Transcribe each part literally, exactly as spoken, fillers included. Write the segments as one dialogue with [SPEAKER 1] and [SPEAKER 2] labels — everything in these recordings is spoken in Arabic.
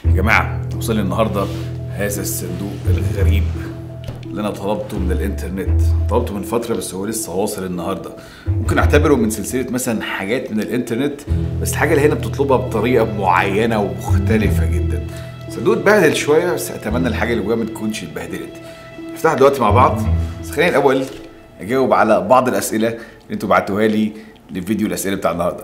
[SPEAKER 1] يا جماعة وصل لي النهاردة هذا الصندوق الغريب اللي أنا طلبته من الإنترنت. طلبته من فترة بس هو لسه واصل النهاردة. ممكن أعتبره من سلسلة مثلا حاجات من الإنترنت، بس الحاجة اللي هنا بتطلبها بطريقة معينة ومختلفة جدا. صندوق اتبهدل شوية بس أتمنى الحاجة اللي جواه ما تكونش اتبهدلت. نفتح دلوقتي مع بعض، بس خلينا الأول أجاوب على بعض الأسئلة اللي أنتوا بعتوها لي لفيديو الأسئلة بتاع النهاردة.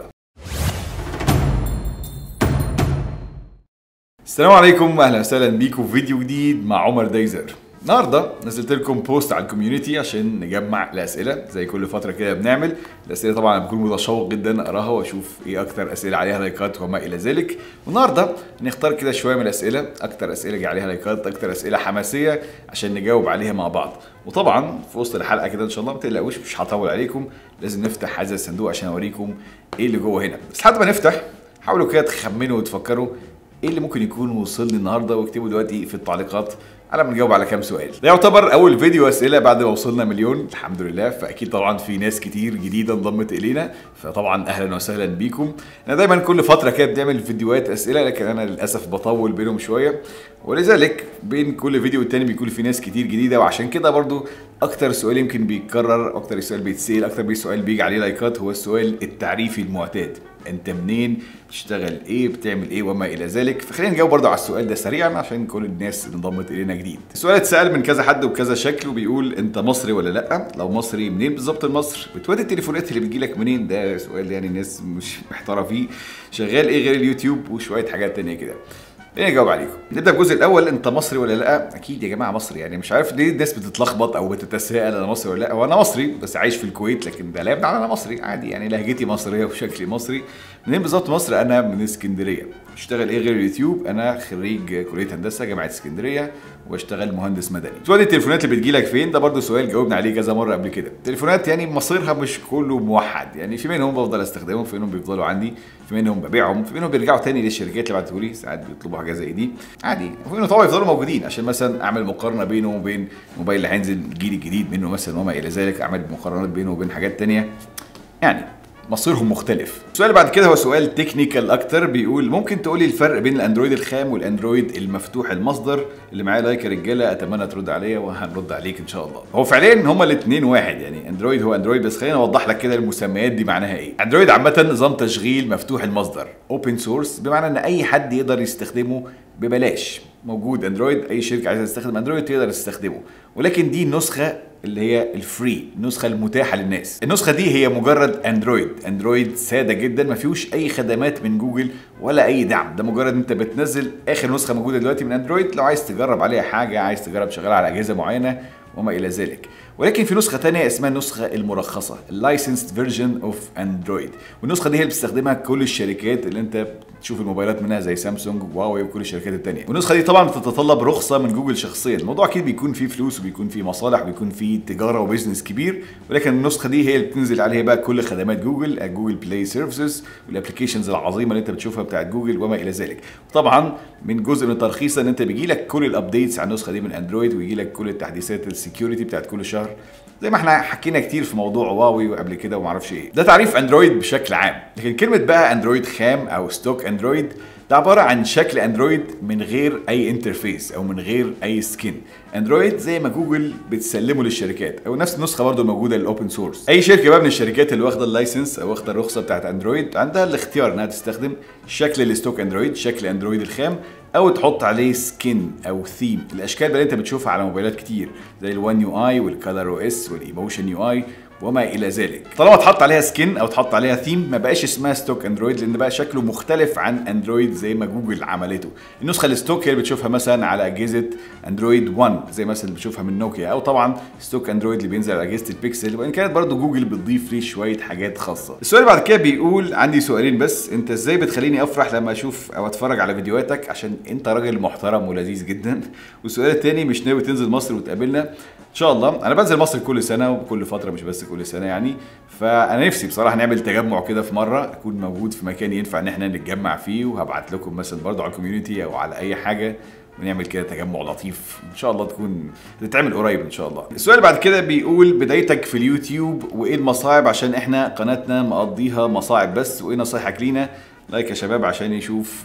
[SPEAKER 1] السلام عليكم، اهلا وسهلا بيكم في فيديو جديد مع عمر دايزر. النهارده نزلت لكم بوست على الكوميونتي عشان نجمع الاسئله زي كل فتره كده بنعمل. الاسئله طبعا بكون متشوق جدا اقراها واشوف ايه اكتر اسئله عليها لايكات وما الى ذلك. والنهارده نختار كده شويه من الاسئله، اكتر اسئله جه عليها لايكات، اكتر اسئله حماسيه عشان نجاوب عليها مع بعض. وطبعا في وسط الحلقه كده ان شاء الله ما تقلقوش مش هطول عليكم، لازم نفتح هذا الصندوق عشان اوريكم ايه اللي جوه هنا. بس لحد ما نفتح حاولوا كده تخمنوا وتفكروا ايه اللي ممكن يكون وصل لي النهارده، واكتبوا دلوقتي في التعليقات على ما نجاوب على كام سؤال. ده يعتبر اول فيديو اسئله بعد ما وصلنا مليون الحمد لله، فاكيد طبعا في ناس كتير جديده انضمت الينا، فطبعا اهلا وسهلا بيكم. انا دايما كل فتره كده بنعمل فيديوهات اسئله، لكن انا للاسف بطول بينهم شويه، ولذلك بين كل فيديو والتاني بيكون في ناس كتير جديده، وعشان كده برضو اكتر سؤال يمكن بيتكرر، اكتر سؤال بيتسال، اكتر سؤال بيجي عليه لايكات هو السؤال التعريفي المعتاد: انت منين؟ بتشتغل ايه؟ بتعمل ايه؟ وما الى ذلك. فخلينا نجاوب برضه على السؤال ده سريعا عشان كل الناس اللي انضمت الينا جديد. السؤال اتسال من كذا حد وبكذا شكل، وبيقول انت مصري ولا لا؟ لو مصري منين بالظبط مصر؟ بتودي التليفونات اللي بتجيلك منين؟ ده سؤال يعني الناس مش محتاره فيه. شغال ايه غير اليوتيوب وشويه حاجات تانية كده. خلينا نجاوب عليكم. نبدا الجزء الاول، انت مصري ولا لا؟ اكيد يا جماعه مصري، يعني مش عارف ليه الناس بتتلخبط او بتتساءل انا مصري ولا لا. هو انا مصري بس عايش في الكويت، لكن ده لا يمنع انا مصري عادي، يعني لهجتي مصريه وشكلي مصري. منين بالظبط مصر؟ انا من اسكندريه. بشتغل ايه غير اليوتيوب؟ انا خريج كليه هندسه جامعه اسكندريه وبشتغل مهندس مدني. سؤال التليفونات اللي بتجيلك فين؟ ده برضه سؤال جاوبنا عليه كذا مره قبل كده. التليفونات يعني مصيرها مش كله موحد، يعني في منهم بفضل استخدمهم، في منهم بيفضلوا عندي، في منهم ببيعهم، في منهم بيرجعوا تاني للشركات اللي بعتوا لي، ساعات بيطلبوا حاجه زي دي عادي، وفي منهم طبعا يفضلوا موجودين عشان مثلا اعمل مقارنه بينه وبين الموبايل اللي هينزل الجيل الجديد منه مثلا وما الى ذلك، اعمل مقارنات بينه وبين حاجات تانيه، يعني مصيرهم مختلف. السؤال اللي بعد كده هو سؤال تكنيكال اكتر، بيقول ممكن تقولي الفرق بين الاندرويد الخام والاندرويد المفتوح المصدر؟ اللي معايا لايك يا رجاله، اتمنى ترد عليا وهنرد عليك ان شاء الله. هو فعليا هما الاثنين واحد، يعني اندرويد هو اندرويد، بس خلينا اوضح لك كده المسميات دي معناها ايه. اندرويد عامه نظام تشغيل مفتوح المصدر، اوبن سورس، بمعنى ان اي حد يقدر يستخدمه ببلاش. موجود اندرويد، اي شركه عايزه تستخدم اندرويد تقدر تستخدمه، ولكن دي النسخه اللي هي الفري، النسخه المتاحه للناس. النسخه دي هي مجرد اندرويد، اندرويد ساده جدا ما فيهوش اي خدمات من جوجل ولا اي دعم. ده مجرد انت بتنزل اخر نسخه موجوده دلوقتي من اندرويد، لو عايز تجرب عليها حاجه، عايز تجرب شغاله على اجهزه معينه وما الى ذلك. ولكن في نسخه ثانيه اسمها النسخه المرخصه، اللايسنسد فيرجن اوف اندرويد، والنسخه دي هي اللي بتستخدمها كل الشركات اللي انت تشوف الموبايلات منها زي سامسونج وهواوي وكل الشركات التانية. والنسخه دي طبعا بتتطلب رخصه من جوجل شخصيا. الموضوع اكيد بيكون فيه فلوس وبيكون فيه مصالح وبيكون فيه تجاره وبزنس كبير، ولكن النسخه دي هي اللي بتنزل عليها بقى كل خدمات جوجل، جوجل بلاي سيرفيسز والابلكيشنز العظيمه اللي انت بتشوفها بتاعت جوجل وما الى ذلك. وطبعا من جزء من الترخيص ان انت بيجي لك كل الابديتس على النسخه دي من اندرويد، ويجي لك كل التحديثات السكيورتي بتاعت كل شهر، زي ما احنا حكينا كتير في موضوع هواوي وقبل كده وما اعرفش ايه. ده تعريف اندرويد بشكل عام. لكن كلمه بقى اندرويد خام او ستوك اندرويد ده عباره عن شكل اندرويد من غير اي انترفيس او من غير اي سكين. اندرويد زي ما جوجل بتسلمه للشركات، او نفس النسخه برضو موجوده للاوبن سورس. اي شركه بقى من الشركات اللي واخده اللايسنس او واخده الرخصه بتاعت اندرويد عندها الاختيار انها تستخدم شكل الستوك اندرويد، شكل اندرويد الخام، او تحط عليه سكين او ثيم، الاشكال اللي انت بتشوفها على موبايلات كتير زي الوان يو اي والكالر او اس والايموشن يو اي وما الى ذلك. طالما اتحط عليها سكين او اتحط عليها ثيم ما بقاش اسمها ستوك اندرويد، لان بقى شكله مختلف عن اندرويد زي ما جوجل عملته. النسخه الستوك هي اللي بتشوفها مثلا على اجهزه اندرويد واحد زي مثلا اللي بتشوفها من نوكيا، او طبعا ستوك اندرويد اللي بينزل على اجهزه البيكسل، وان كانت برضو جوجل بتضيف ليه شويه حاجات خاصه. السؤال اللي بعد كده بيقول عندي سؤالين بس، انت ازاي بتخليني افرح لما اشوف او اتفرج على فيديوهاتك؟ عشان انت راجل محترم ولذيذ جدا. والسؤال الثاني، مش ناوي تنزل مصر وتقابلنا؟ ان شاء الله. انا بنزل مصر كل سنه وكل فتره، مش بس كل سنه يعني. فانا نفسي بصراحه نعمل تجمع كده في مره، اكون موجود في مكان ينفع ان احنا نتجمع فيه، وهبعت لكم مثلا برضو على الكوميونتي او على اي حاجه ونعمل كده تجمع لطيف ان شاء الله، تكون تتعمل قريب ان شاء الله. السؤال بعد كده بيقول بدايتك في اليوتيوب وايه المصاعب؟ عشان احنا قناتنا مقضيها مصاعب بس، وايه نصايحك لينا؟ لايك يا شباب عشان يشوف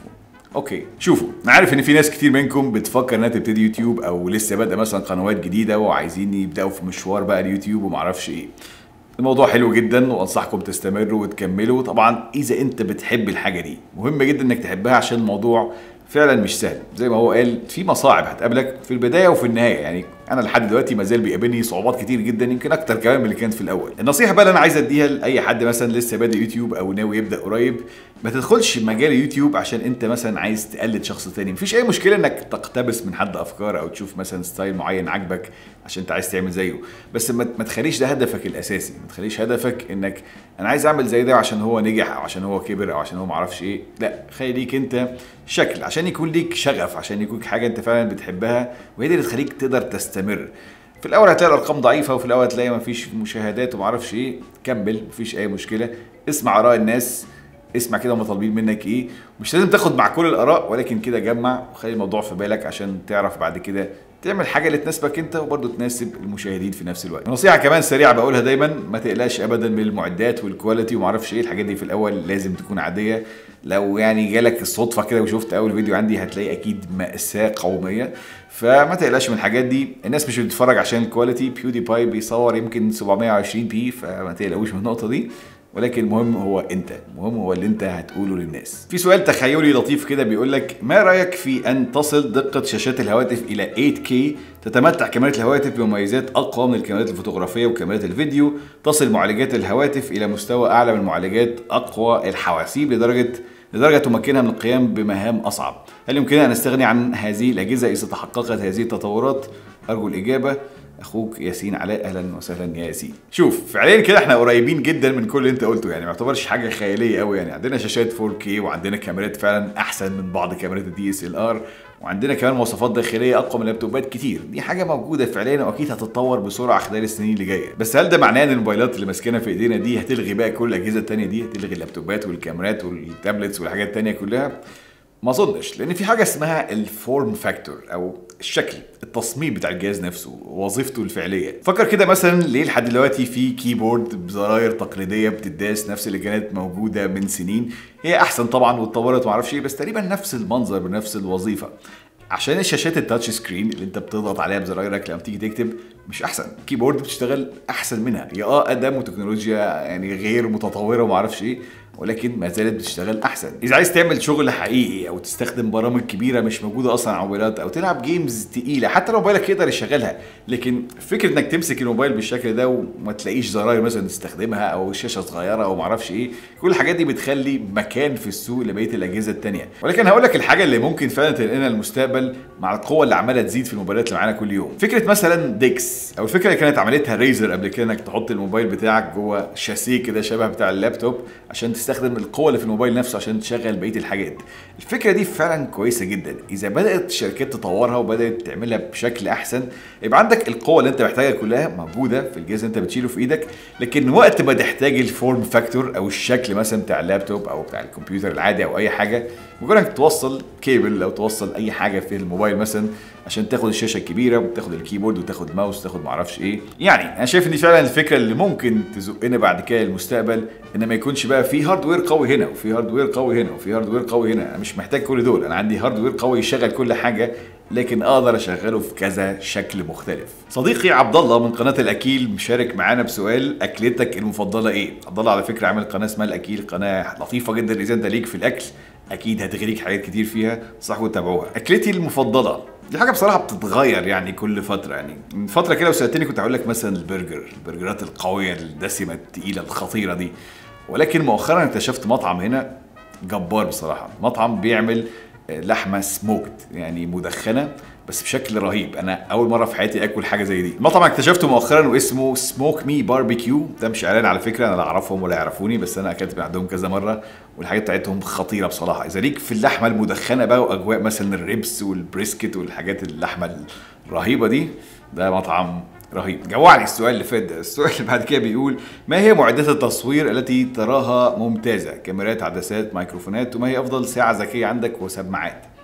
[SPEAKER 1] اوكي شوفوا، انا عارف ان في ناس كتير منكم بتفكر انها تبتدي يوتيوب او لسه بادئه مثلا قنوات جديده وعايزين يبداوا في مشوار بقى اليوتيوب ومعرفش ايه. الموضوع حلو جدا وانصحكم تستمروا وتكملوا، طبعا اذا انت بتحب الحاجه دي. مهم جدا انك تحبها عشان الموضوع فعلا مش سهل، زي ما هو قال في مصاعب هتقابلك في البدايه وفي النهايه. يعني انا لحد دلوقتي ما زال بيقابلني صعوبات كتير جدا، يمكن اكتر كمان من اللي كانت في الاول. النصيحه بقى اللي انا عايز اديها لاي حد مثلا لسه بادئ يوتيوب او ناوي يبدا قريب، ما تدخلش مجال اليوتيوب عشان انت مثلا عايز تقلد شخص تاني. مفيش اي مشكله انك تقتبس من حد افكار او تشوف مثلا ستايل معين عاجبك عشان انت عايز تعمل زيه، بس ما تخليش ده هدفك الاساسي. ما تخليش هدفك انك انا عايز اعمل زي ده عشان هو نجح او عشان هو كبر او عشان هو معرفش ايه. لا، خليك انت شكل عشان يكون ليك شغف، عشان يكون حاجه انت فعلا بتحبها، وهي دي اللي تخليك تقدر تستمر. في الاول هتلاقي الارقام ضعيفه وفي الاول هتلاقي مفيش مشاهدات ومعرفش ايه، كمل مفيش اي مشكله. اسمع اراء الناس، اسمع كده هم طالبين منك ايه، مش لازم تاخد مع كل الاراء، ولكن كده جمع وخلي الموضوع في بالك عشان تعرف بعد كده تعمل حاجه اللي تناسبك انت وبرضه تناسب المشاهدين في نفس الوقت. نصيحه كمان سريعه بقولها دايما، ما تقلقش ابدا من المعدات والكواليتي ومعرفش ايه، الحاجات دي في الاول لازم تكون عاديه. لو يعني جالك الصدفه كده وشفت اول فيديو عندي هتلاقي اكيد مأساة قوميه، فما تقلقش من الحاجات دي. الناس مش بتتفرج عشان الكواليتي، بيودي باي بيصور يمكن سبعمية وعشرين بي، فما تقلقوش من النقطه دي. ولكن المهم هو انت، المهم هو اللي انت هتقوله للناس. في سؤال تخيلي لطيف كده بيقول لك ما رايك في ان تصل دقه شاشات الهواتف الى ثمانية كيه، تتمتع كاميرات الهواتف بمميزات اقوى من الكاميرات الفوتوغرافيه وكاميرات الفيديو، تصل معالجات الهواتف الى مستوى اعلى من معالجات اقوى الحواسيب لدرجه لدرجه تمكنها من القيام بمهام اصعب. هل يمكننا ان نستغني عن هذه الاجهزه اذا تحققت هذه التطورات؟ ارجو الاجابه. اخوك ياسين علاء، اهلا وسهلا يا ياسين. شوف فعليا كده احنا قريبين جدا من كل اللي انت قلته، يعني ما يعتبرش حاجه خياليه قوي. يعني عندنا شاشات فور كيه وعندنا كاميرات فعلا احسن من بعض كاميرات الدي اس ال ار، وعندنا كمان مواصفات داخليه اقوى من لابتوبات كتير. دي حاجه موجوده فعليا واكيد هتتطور بسرعه خلال السنين اللي جايه. بس هل ده معناه ان الموبايلات اللي ماسكينها في ايدينا دي هتلغي بقى كل الاجهزه الثانيه دي؟ هتلغي اللابتوبات والكاميرات والتابلتس والحاجات الثانيه كلها؟ ما اظنش، لان في حاجه اسمها الفورم فاكتور او الشكل، التصميم بتاع الجهاز نفسه ووظيفته الفعليه. فكر كده مثلا، ليه لحد دلوقتي في كيبورد بزراير تقليديه بتداس نفس اللي كانت موجوده من سنين؟ هي احسن طبعا واتطورت ومعرفش ايه، بس تقريبا نفس المنظر بنفس الوظيفه. عشان الشاشات التاتش سكرين اللي انت بتضغط عليها بزرايرك لما تيجي تكتب مش احسن، الكيبورد بتشتغل احسن منها. هي اه ادم وتكنولوجيا يعني غير متطوره ومعرفش ايه، ولكن ما زالت بتشتغل احسن. اذا عايز تعمل شغل حقيقي او تستخدم برامج كبيره مش موجوده اصلا على الموبايلات، او تلعب جيمز تقيله حتى لو موبايلك يقدر يشغلها، لكن فكره انك تمسك الموبايل بالشكل ده وما تلاقيش زراير مثلا تستخدمها او الشاشه صغيره او معرفش ايه، كل الحاجات دي بتخلي مكان في السوق لبقيه الاجهزه الثانيه. ولكن هقول لك الحاجه اللي ممكن فعلا تنقلنا للمستقبل مع القوه اللي عماله تزيد في الموبايلات اللي معانا كل يوم، فكره مثلا ديكس، او الفكره اللي كانت عملتها ريزر قبل كده، انك تحط الموبايل بتاعك جوه شاسيه كده شبه بتاع اللابتوب عشان تستخدم القوه اللي في الموبايل نفسه عشان تشغل بقيه الحاجات. الفكره دي فعلا كويسه جدا. اذا بدات الشركات تطورها وبدات تعملها بشكل احسن، يبقى عندك القوه اللي انت محتاجها كلها موجوده في الجهاز اللي انت بتشيله في ايدك. لكن وقت ما تحتاج الفورم فاكتور او الشكل مثلا بتاع اللابتوب او بتاع الكمبيوتر العادي او اي حاجه، مجرد انك توصل كيبل او توصل اي حاجه في الموبايل مثلا عشان تاخد الشاشه الكبيره وتاخد الكيبورد وتاخد ماوس وتاخد معرفش ايه. يعني انا شايف ان دي فعلا الفكره اللي ممكن تزقنا بعد كده للمستقبل، ان ما يكونش بقى في هاردوير قوي هنا وفي هاردوير قوي هنا وفي هاردوير قوي هنا. انا مش محتاج كل دول، انا عندي هاردوير قوي يشغل كل حاجه، لكن اقدر اشغله في كذا شكل مختلف. صديقي عبد الله من قناه الاكيل مشارك معانا بسؤال، اكلتك المفضله ايه؟ عبد الله على فكره عامل قناه اسمها الاكيل، قناه لطيفه جدا. اذا انت ليك في الاكل اكيد هتغريك حاجات كتير فيها، صح وتابعوها. اكلتي المفضله دي حاجه بصراحه بتتغير يعني كل فتره. يعني من فتره كده وسالتني كنت هقول لك مثلا البرجر، البرجرات القويه الدسمه الثقيله الخطيره دي، ولكن مؤخرا اكتشفت مطعم هنا جبار بصراحه، مطعم بيعمل لحمه سموكت يعني مدخنه بس بشكل رهيب. انا اول مره في حياتي اكل حاجه زي دي. المطعم اكتشفته مؤخرا واسمه سموك مي باربيكيو، ده مش اعلان على فكره، انا لا اعرفهم ولا يعرفوني، بس انا اكلت من عندهم كذا مره والحاجات بتاعتهم خطيره بصراحه. اذا ليك في اللحمه المدخنه بقى واجواء مثلا الريبس والبريسكت والحاجات اللحمه الرهيبه دي، ده مطعم رهيب. جوعني السؤال اللي فات ده. السؤال اللي بعد كده بيقول ما هي معدات التصوير التي تراها ممتازه؟ كاميرات، عدسات، ميكروفونات، وما هي افضل ساعه ذكيه عندك وسماعات؟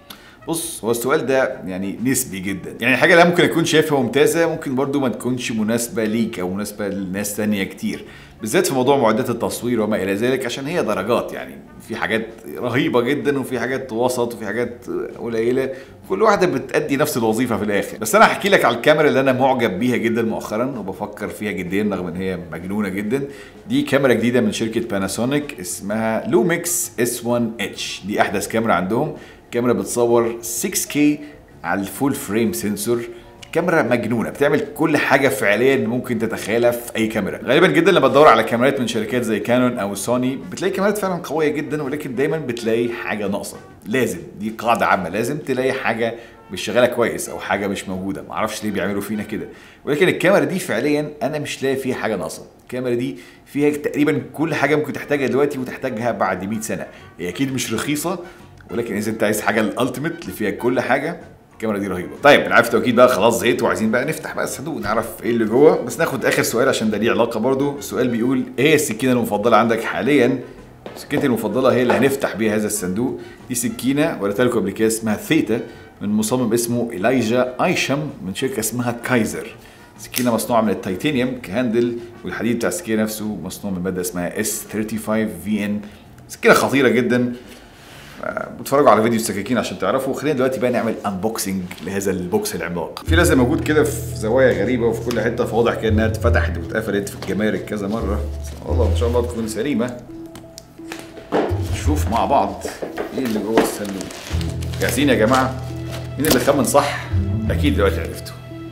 [SPEAKER 1] بص، هو السؤال ده يعني نسبي جدا، يعني الحاجه اللي ممكن اكون شايفها ممتازه ممكن برضو ما تكونش مناسبه ليك او مناسبه لناس ثانيه كتير، بالذات في موضوع معدات التصوير وما الى ذلك، عشان هي درجات. يعني في حاجات رهيبه جدا وفي حاجات وسط وفي حاجات قليله، كل واحده بتأدي نفس الوظيفه في الاخر. بس انا هحكي لك على الكاميرا اللي انا معجب بيها جدا مؤخرا وبفكر فيها جديا رغم ان هي مجنونه جدا. دي كاميرا جديده من شركه باناسونيك اسمها لوميكس اس واحد اتش. دي احدث كاميرا عندهم، كاميرا بتصور ستة كيه على الفول فريم سنسور. كاميرا مجنونه بتعمل كل حاجه فعليا ممكن تتخيلها في اي كاميرا. غالبا جدا لما تدور على كاميرات من شركات زي كانون او سوني بتلاقي كاميرات فعلا قويه جدا، ولكن دايما بتلاقي حاجه ناقصه. لازم، دي قاعده عامه، لازم تلاقي حاجه مش شغاله كويس او حاجه مش موجوده. معرفش ليه بيعملوا فينا كده، ولكن الكاميرا دي فعليا انا مش لاقي فيها حاجه ناقصه. الكاميرا دي فيها تقريبا كل حاجه ممكن تحتاجها دلوقتي وتحتاجها بعد مية سنه. هي اكيد مش رخيصه، ولكن اذا انت عايز حاجه الالتيميت اللي فيها كل حاجه، الكاميرا دي رهيبه. طيب العفو توكيد بقى، خلاص زهقت وعايزين بقى نفتح بقى الصندوق نعرف ايه اللي جوه. بس ناخد اخر سؤال عشان ده ليه علاقه برضو. السؤال بيقول ايه هي السكينه المفضله عندك حاليا؟ سكينتي المفضله هي اللي هنفتح بيها هذا الصندوق. دي سكينه وريتها لكم قبل كده، اسمها ثيتا من مصمم اسمه إلايجا ايشم من شركه اسمها كايزر. سكينه مصنوعه من التيتانيوم كهاندل، والحديد بتاع السكينه نفسه مصنوع من ماده اسمها اس خمسة وثلاثين في ان. سكينه خطيره جدا. بتفرجوا على فيديو السكاكين عشان تعرفوا. خلينا دلوقتي بقى نعمل انبوكسنج لهذا البوكس العملاق. في لازم موجود كده في زوايا غريبه وفي كل حته، فواضح كده انها اتفتحت واتقفلت في الجمارك كذا مره. والله ان شاء الله تكون سليمه. نشوف مع بعض ايه اللي جوه الصندوق. جاهزين يا جماعه؟ مين اللي خمن صح؟ اكيد دلوقتي عرفته.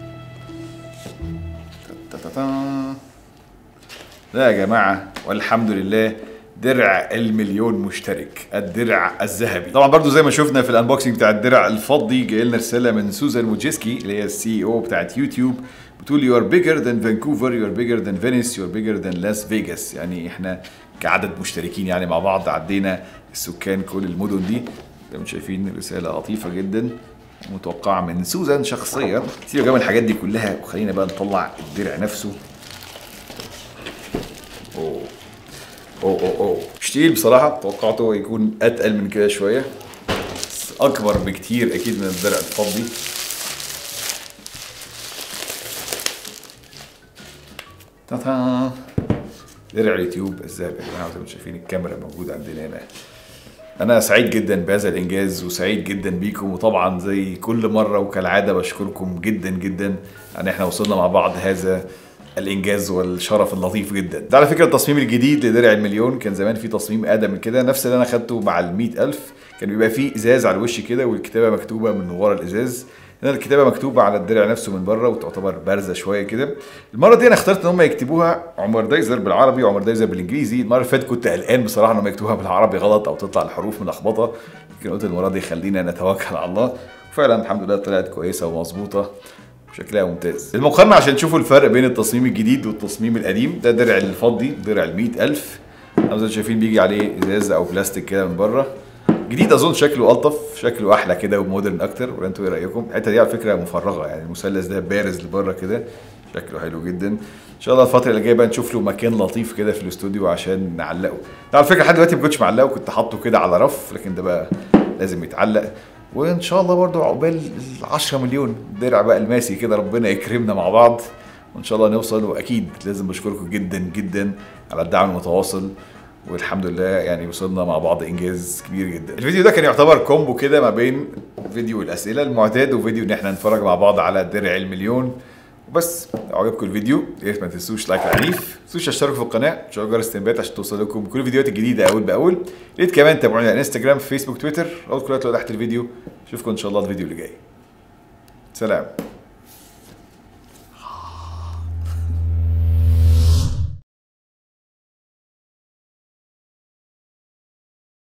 [SPEAKER 1] لا يا جماعه، والحمد لله، درع المليون مشترك، الدرع الذهبي. طبعا برضو زي ما شفنا في الانبوكسنج بتاع الدرع الفضي، جاي لنا رساله من سوزان موجيسكي اللي هي السي او بتاعت يوتيوب، بتقول يو ار بيجر ذان فانكوفر، يو ار بيجر ذان فينيس، يو ار بيجر ذان لاس فيجاس. يعني احنا كعدد مشتركين يعني مع بعض عدينا السكان كل المدن دي. زي ما شايفين رساله لطيفه جدا متوقعه من سوزان شخصيا. سيبوا جمال الحاجات دي كلها وخلينا بقى نطلع الدرع نفسه. اوه اوه اوه اوه مش تقيل بصراحه، توقعته يكون اتقل من كده شويه، بس اكبر بكتير اكيد من الدرع الفضي. تاتا، درع اليوتيوب الذهبي يا جماعه. زي ما شايفين الكاميرا موجوده عندنا هنا. انا سعيد جدا بهذا الانجاز وسعيد جدا بيكم، وطبعا زي كل مره وكالعاده بشكركم جدا جدا ان احنا وصلنا مع بعض هذا الانجاز والشرف اللطيف جدا. ده على فكره التصميم الجديد لدرع المليون. كان زمان في تصميم اقدم من كده، نفس اللي انا خدته مع ال مية ألف، كان بيبقى فيه ازاز على الوش كده والكتابه مكتوبه من ورا الازاز. هنا الكتابه مكتوبه على الدرع نفسه من بره وتعتبر بارزه شويه كده. المره دي انا اخترت ان هم يكتبوها عمر دايزر بالعربي وعمر دايزر بالانجليزي. المره اللي فاتت كنت قلقان بصراحه ان هم يكتبوها بالعربي غلط او تطلع الحروف ملخبطه، لكن قلت المره دي خلينا نتوكل على الله. وفعلا الحمد لله طلعت كويسه ومظبوطه شكلها ممتاز. المقارنه عشان تشوفوا الفرق بين التصميم الجديد والتصميم القديم. ده درع الفضي، درع ال مية ألف، زي ما شايفين بيجي عليه ازاز او بلاستيك كده من بره. جديد اظن شكله الطف، شكله احلى كده ومودرن اكتر. ولا انتوا ايه رايكم؟ الحته دي على فكره مفرغه، يعني المثلث ده بارز لبره كده، شكله حلو جدا. ان شاء الله الفتره اللي جايه بقى نشوف له مكان لطيف كده في الاستوديو عشان نعلقه. ده على فكره لحد دلوقتي ما كنتش معلقه، كنت حاطه كده على رف، لكن ده بقى لازم يتعلق. وان شاء الله برضو عقبال عشرة مليون درع بقى الماسي كده، ربنا يكرمنا مع بعض وان شاء الله نوصل. واكيد لازم بشكركم جدا جدا على الدعم المتواصل، والحمد لله يعني وصلنا مع بعض انجاز كبير جدا. الفيديو ده كان يعتبر كومبو كده ما بين فيديو الاسئله المعتاد وفيديو ان احنا نتفرج مع بعض على درع المليون وبس. لو عجبكم الفيديو يا ريت ما تنسوش لايك عنيف، ما تنسوش تشتركوا في القناه وتشغلوا جرس التنبيهات عشان توصل لكم كل الفيديوهات الجديده اول باول. يا ريت كمان تابعوني على انستجرام، فيسبوك، تويتر، اول كلها تحت الفيديو. اشوفكم ان شاء الله الفيديو اللي جاي. سلام.